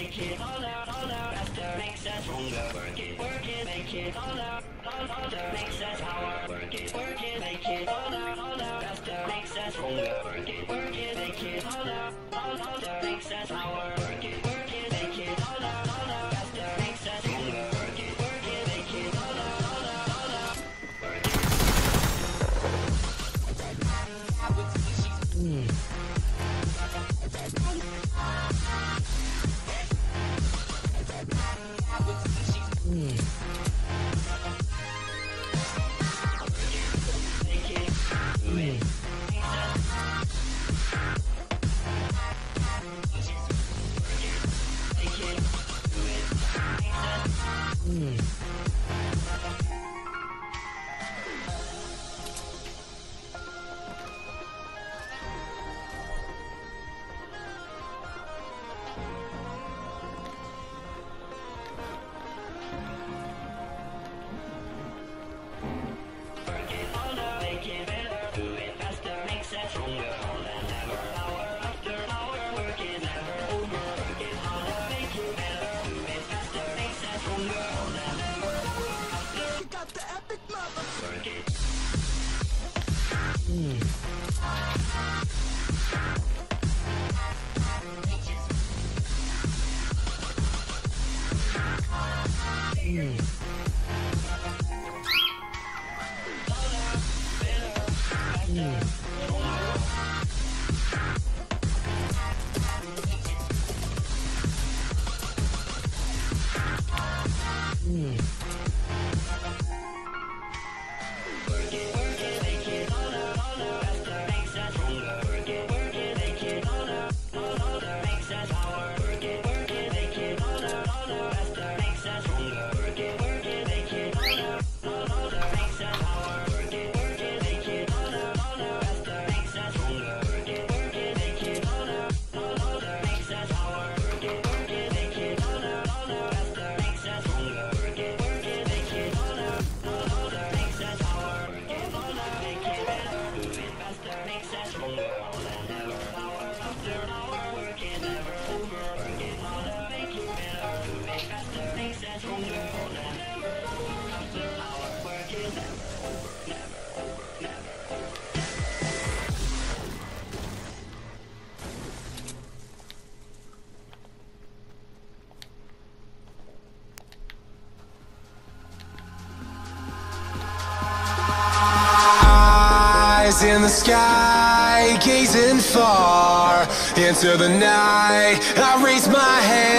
In the sky, gazing far into the night, I raise my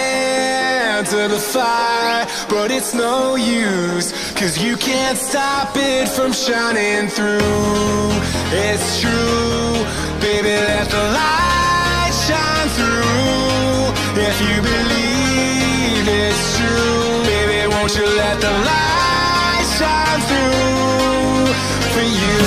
hand to the fire, but it's no use, 'cause you can't stop it from shining through. It's true, baby, let the light shine through. If you believe it's true, baby, won't you let the light shine through for you.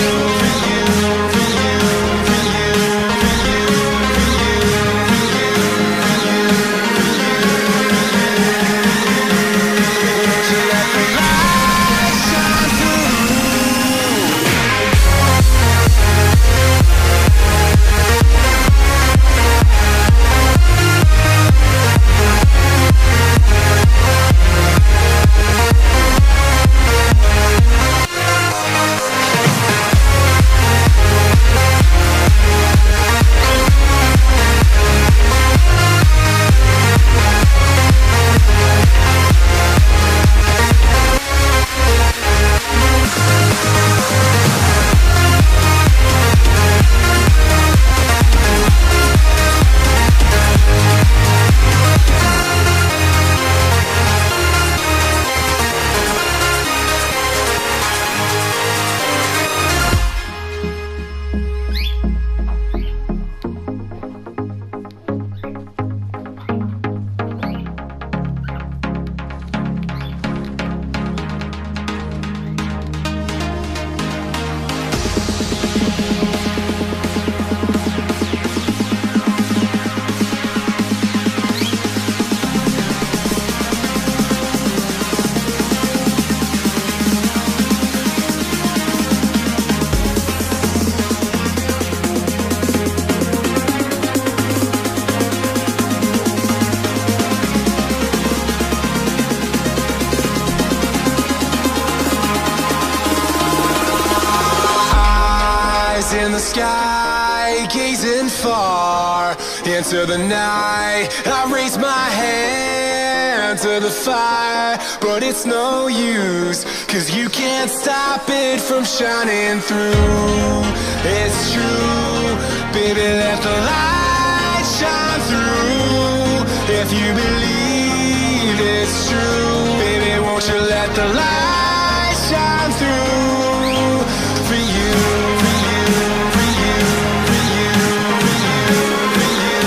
gazing far into the night. I raise my hand to the fire, but it's no use, 'cause you can't stop it from shining through. It's true, baby, let the light shine through. If you believe it's true, baby, won't you let the light shine through for you, for you, for you, for you, for you, for you,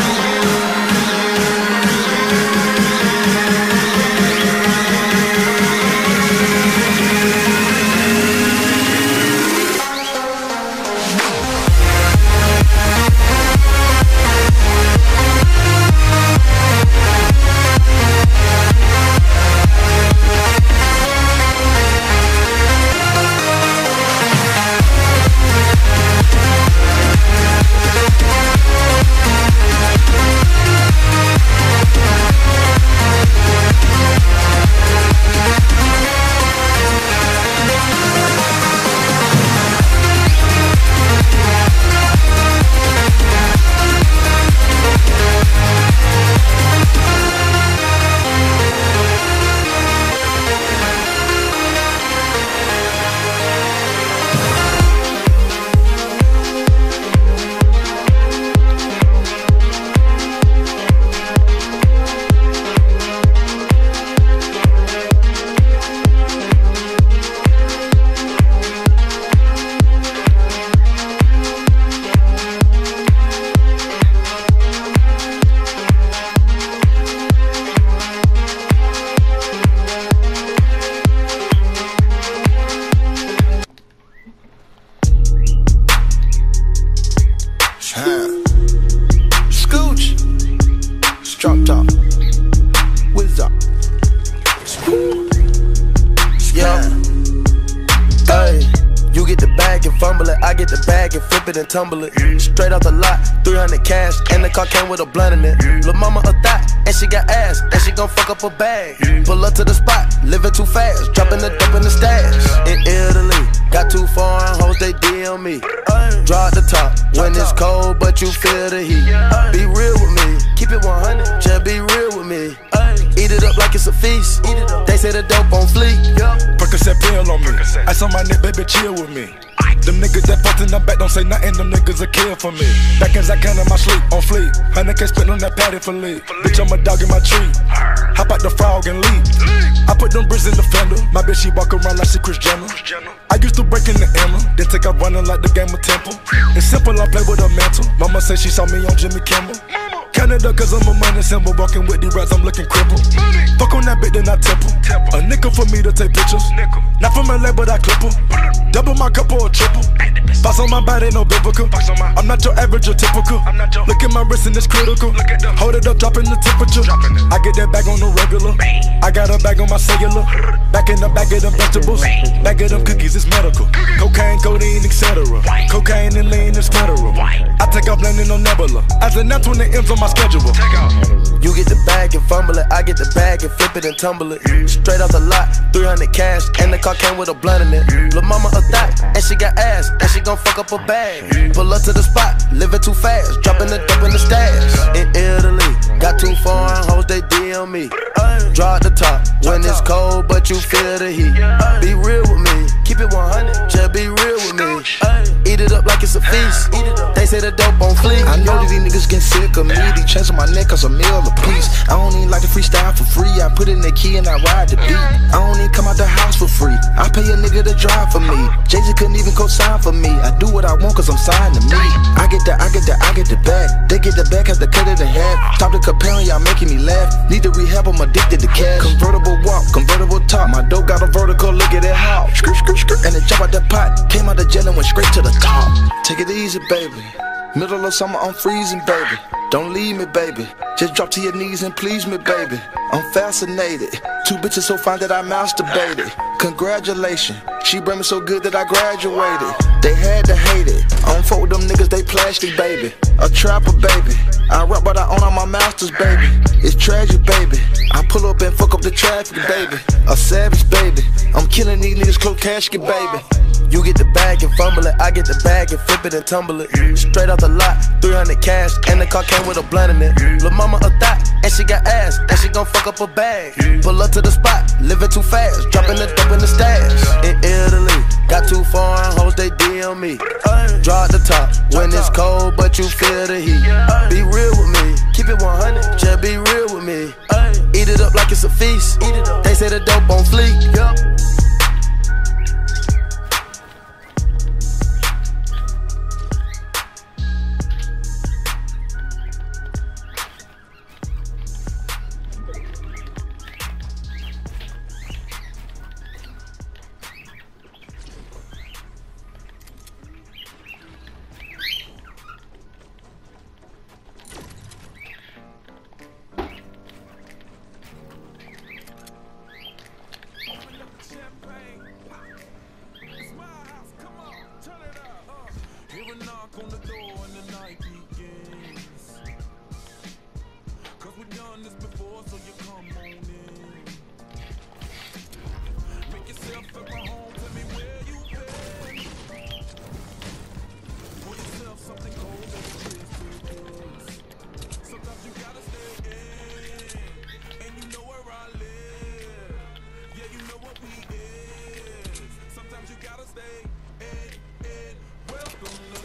and tumble it straight out the lot, 300 cash, and the car came with a blunt in it. Lil' mama a thot, and she got ass, and she gon' fuck up a bag. Pull up to the spot, living too fast, dropping the dope in the stash. In Italy, got too foreign hoes, they DM me. Draw the top when it's cold, but you feel the heat. Be real with me, keep it 100, just be real with me. Eat it up like it's a feast. They say the dope on fleek. Percocet pill on me. Ice on my neck, baby, chill with me. Them niggas that fucked in the back don't say nothing, them niggas a kill for me. Back as I can in my sleep, on fleek. 100K spent on that patty for lead. Bitch, I'm a dog in my tree. Hop out the frog and leap. I put them bricks in the fender. My bitch, she walk around like she Kris Jenner. I used to break in the Emma, then take out running like the game of Temple. It's simple, I play with a mantle. Mama say she saw me on Jimmy Kimmel. Canada, cause I'm a money symbol. Walking with the rats, I'm looking crippled. Fuck on that bitch, then I temple. A nickel for me to take pictures. Not from LA, but I clip her. Double my cup or a triple. Box on my body, no biblical. I'm not your average or typical. Look at my wrist and it's critical. Hold it up, dropping the temperature. I get that bag on the regular. I got a bag on my cellular. Back in the bag of them vegetables. Bag of them cookies, it's medical. Cocaine, codeine, etc. Cocaine and lean is federal. I take off landing on Nebula. As an F when the M's on my schedule. You get the bag and fumble it, I get the bag and flip it and tumble it. Straight out the lot, 300 cash, and the car came with a blunt in it. Lil' mama a thot, and she got ass, and she gon' fuck up a bag. Pull up to the spot, living too fast, dropping the dope in the stash. In Italy, got too foreign hoes, they DM me. Draw the top when it's cold, but you feel the heat. Be real with me, keep it 100, just be real with me. Eat it up like it's a feast. They say the dope on fleek. I know that these niggas getting sick of me. These chains on my neck cause a meal a piece. I don't even like to freestyle for free. I put in the key and I ride the beat. I don't even come out the house for free. I pay a nigga to drive for me. Jay-Z couldn't even co-sign for me. I do what I want cause I'm signed to me. I get the bag. They get the bag, have to cut it in half. Stop the comparing, y'all making me laugh. Need to rehab, I'm addicted to cash. Convertible walk, convertible top. My dope got a vertical, look at it how. And it jump out the pot. Came out the jail and went straight to the top. Take it easy, baby. Middle of summer, I'm freezing, baby. Don't leave me, baby. Just drop to your knees and please me, baby. I'm fascinated. Two bitches so fine that I masturbated. Congratulations. She bring me so good that I graduated. They had to hate it. I don't fuck with them niggas, they plastic, baby. A trapper, baby. I rap, but I own all my masters, baby. It's tragic, baby. I pull up and fuck up the traffic, baby. A savage, baby. I'm killing these niggas, close casket, baby. You get the bag and fumble it, I get the bag and flip it and tumble it. Straight off the lot, 300 cash, and the car came with a blunt in it. Lil' mama a thot, and she got ass, and she gon' fuck up a bag. Pull up to the spot, living too fast, dropping the dope in the stash. In Italy, got 2 foreign hoes, they DM me. Draw at the top, when it's cold, but you feel the heat. Be real with me, keep it 100, just be real with me. Eat it up like it's a feast, they say the dope on fleek. On the door and the night begins. 'Cause we've done this before, so you come on in. Make yourself at my home, tell me where you been. Pour yourself something cold that feels too good. Sometimes you gotta stay in, and you know where I live. Yeah, you know what we is. Sometimes you gotta stay in. Welcome to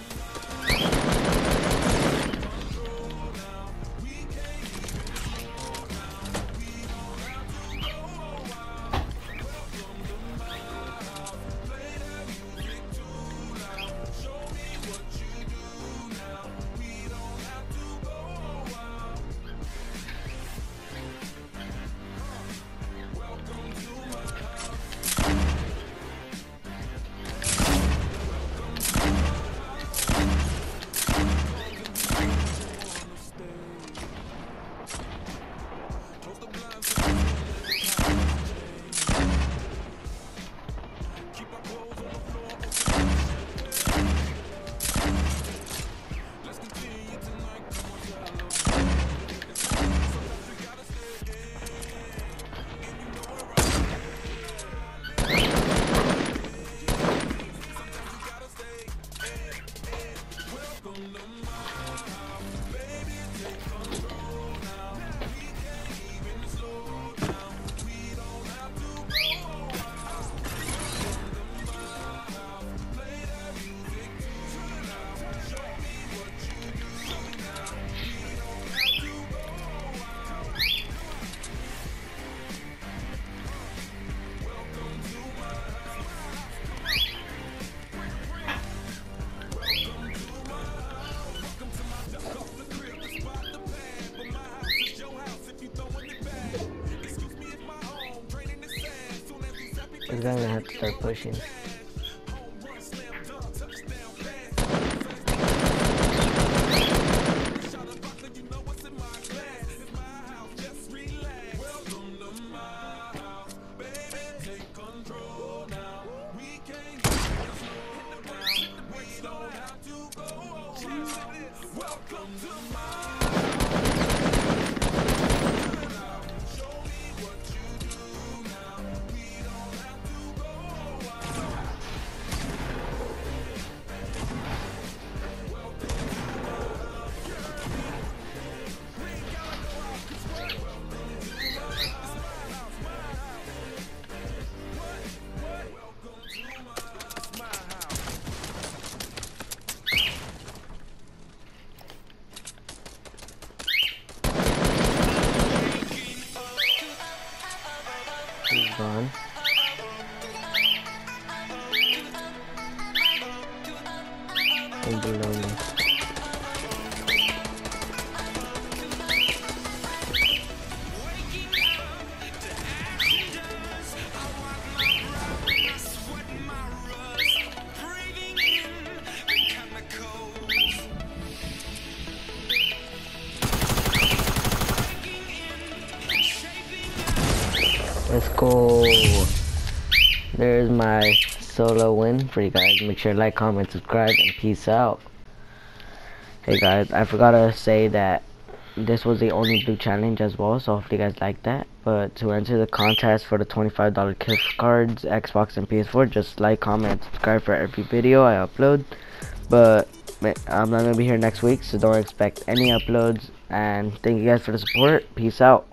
This guy's gonna have to start pushing. He's gone. And below me. Let's go. There's my solo win for you guys. Make sure to like, comment, subscribe, and peace out. Hey guys, I forgot to say that this was the only blue challenge as well, so hopefully you guys like that. But to enter the contest for the $25 gift cards, Xbox and PS4, just like, comment, and subscribe for every video I upload. But I'm not gonna be here next week, so don't expect any uploads. And thank you guys for the support. Peace out.